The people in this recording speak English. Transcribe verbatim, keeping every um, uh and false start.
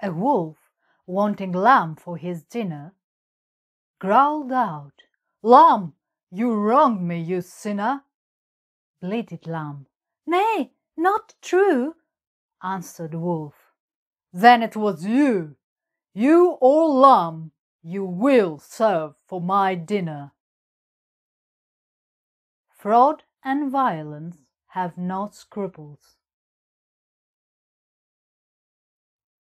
A wolf, wanting lamb for his dinner, growled out, "Lamb, you wronged me, you sinner!" Bleated Lamb, "Nay, not true," answered Wolf. "Then it was you, you old lamb, you will serve for my dinner." Fraud and violence have no scruples.